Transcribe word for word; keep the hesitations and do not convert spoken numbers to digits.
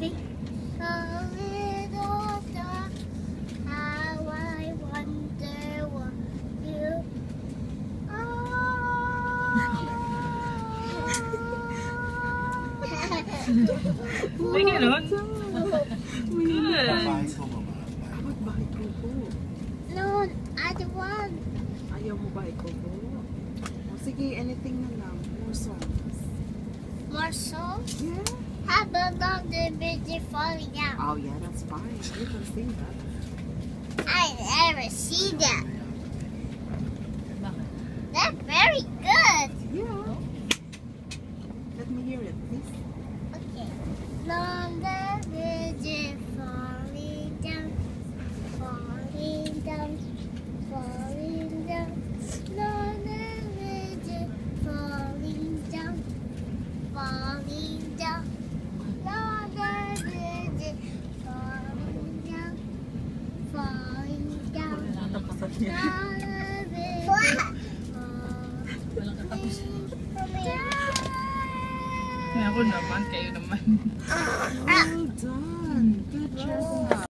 Sing. So little dog, how I wonder what you May ganon? Good. Bahay ko po. No, I don't want. Ayaw mo bahay ko po? O, sige, anything na lang. More songs. More songs? Yeah. How about the bridge falling out? Oh, yeah, that's fine. You can sing that. I never see that. That's very good. Yeah. Let me hear it, please. Okay. Long the bridge falling down, falling down, falling down. Long the bridge falling down, falling down. Long the bridge falling down, falling down. Long the bridge Walang katapos. falling down. Ako naman, kayo naman. Well done. Good job.